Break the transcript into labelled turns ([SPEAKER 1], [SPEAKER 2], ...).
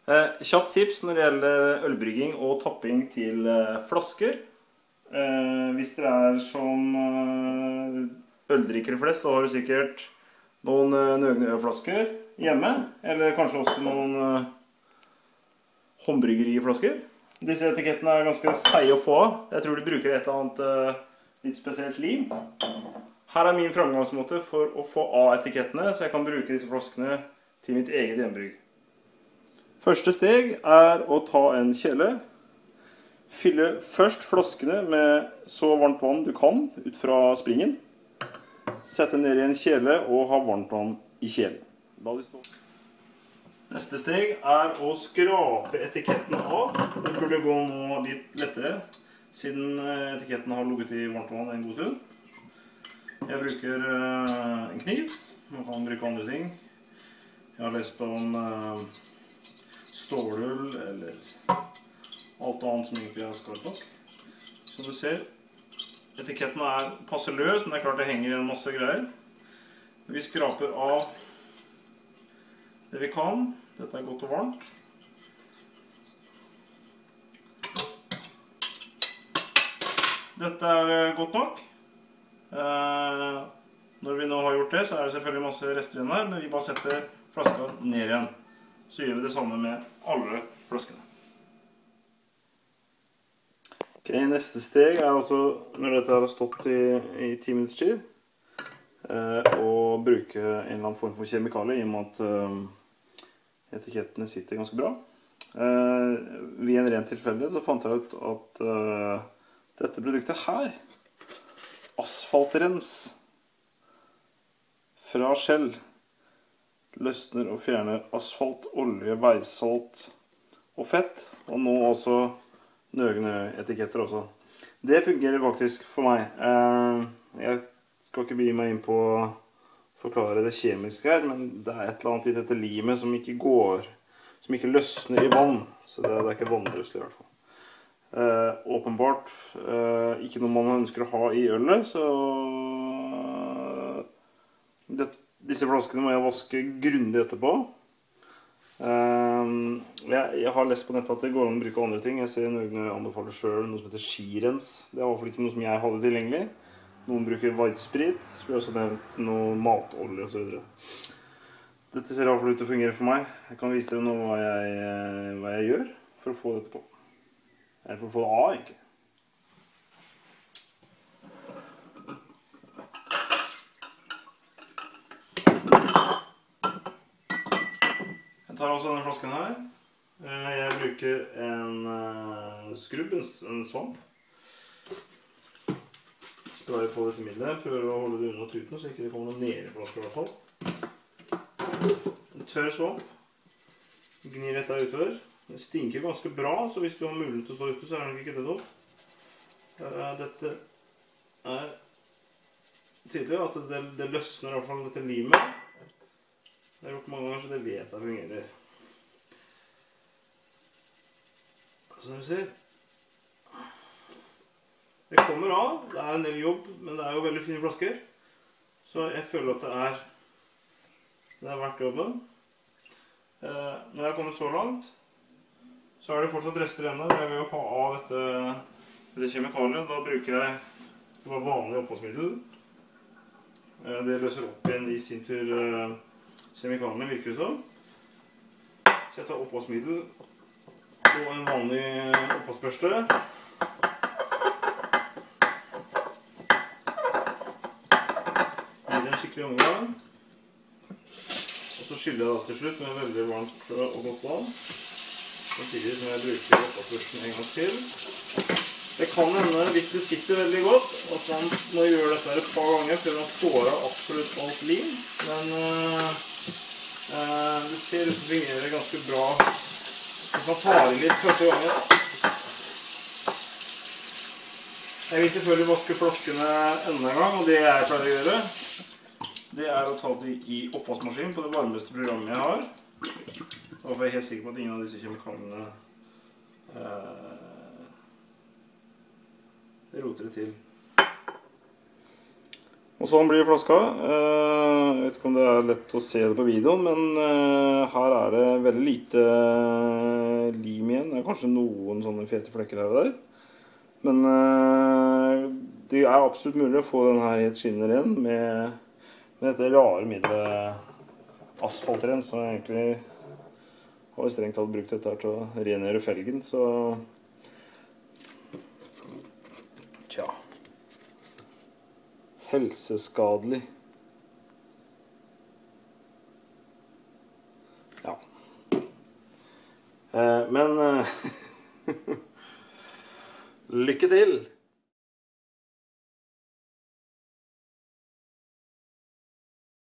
[SPEAKER 1] Kjapt tips når det gjelder ølbrygging og tapping til flasker. Hvis dere er som øldrikkere flest, så har du sikkert noen Nøgne-flasker hjemme, eller kanskje også noen håndbryggeriflasker. Disse etikettene er ganske seige å få av. Jeg tror de bruker et eller annet litt spesielt lim. Her er min framgangsmåte for å få av etikettene, så jeg kan bruke disse flaskene til mitt eget hjemmebrygg. Første steg er å ta en kjele. Fylle først flaskene med så varmt vann du kan ut fra springen. Sette ned i en kjele og ha varmt vann i kjelen. Neste steg er å skrape etiketten av. Det burde gå nå litt lettere, siden etiketten har ligget i varmt vann en god stund. Jeg bruker en kniv. Man kan bruke andre ting. Jeg har lest om stålull eller alt annet som egentlig er skarpt nok. Som du ser, etiketten er passe løs, men det er klart det henger igjen masse greier. Vi skraper av det vi kan. Dette er godt og varmt. Dette er godt nok. Når vi nå har gjort det, så er det selvfølgelig masse rester igjen her, men vi bare setter flaska ned igjen. Så gjør vi det samme med alle flaskene. Ok, neste steg er altså, når dette har stått i 10 minutters tid, å bruke en eller annen form for kjemikalie, i og med at etikettene sitter ganske bra. Ved en ren tilfeldighet så fant jeg ut at dette produktet her, asfaltrens fra Shell, løsner og fjerner asfalt, olje, veisalt og fett, og nå også Nøgne-etiketter også. Det fungerer faktisk for meg. Jeg skal ikke begi meg inn på å forklare det kjemiske her, men det er et eller annet i dette limet som ikke går, som ikke løsner i vann, så det er ikke vannløselig i hvert fall. Åpenbart ikke noe man ønsker å ha i ølet, så disse flaskene må jeg vaske grundig etterpå. Jeg har lest på nettet at det går an å bruke andre ting. Jeg ser Nøgne anbefaler selv noe som heter skirens. Det er i hvert fall ikke noe som jeg hadde tilgjengelig. Noen bruker whitesprit, så blir også nevnt noe matolje og så videre. Dette ser i hvert fall ut til å fungere for meg. Jeg kan vise dere nå hva jeg gjør for å få dette på. Eller for å få det av, egentlig. Jeg tar også denne flasken her. Jeg bruker en skrubb, en svamp. Sprayer på dette middelet. Prøver å holde det under tuten, så ikke det kommer noe ned i flasken i hvert fall. En tørr svamp. Gnir dette utover. Det stinker ganske bra, så hvis du har mulighet til å stå ute, så er det nok ikke det opp. Dette er tydelig at det løsner i hvert fall dette limet. Det har jeg gjort mange ganger, så det vet jeg fungerer. Som du ser. Det kommer av. Det er en del jobb, men det er jo veldig fine flasker. Så jeg føler at det er verdt jobben. Når jeg har kommet så langt, så er det fortsatt rester igjen. Jeg vil jo ha av dette kjemikaliet. Da bruker jeg bare vanlig oppvaskmiddel. Det løser opp igjen i sin tur kjemikaliene, virker det sånn. Så jeg tar oppvaskmiddel og en vanlig oppvaskbørste. Gir det en skikkelig omgang. Og så skyller jeg det til slutt med veldig varmt og godt vann. Samtidig som jeg bruker oppvaskbørsten en gang til. Det kan hende, hvis det sitter veldig godt, at man må gjøre dette et par ganger før man får av absolutt alt lim. Men det ser ut til å fungere ganske bra. Hvis man tar i litt første gangen. Jeg vil selvfølgelig vaske flaskene enda en gang, og det jeg pleier å gjøre, det er å ta de i oppvaskmaskinen på det varmeste programmet jeg har. Da er jeg helt sikker på at ingen av disse kjemikaliene roter det til. Og sånn blir flaska. Jeg vet ikke om det er lett å se det på videoen, men her er det veldig lite lim igjen. Det er kanskje noen sånne fete flekker her og der. Men det er absolutt mulig å få den her helt skinner igjen med dette rare middelet asfaltren, så egentlig har vi strengt tatt brukt dette her til å rengjøre felgen, så tja, helseskadelig. Ja. Men lykke til!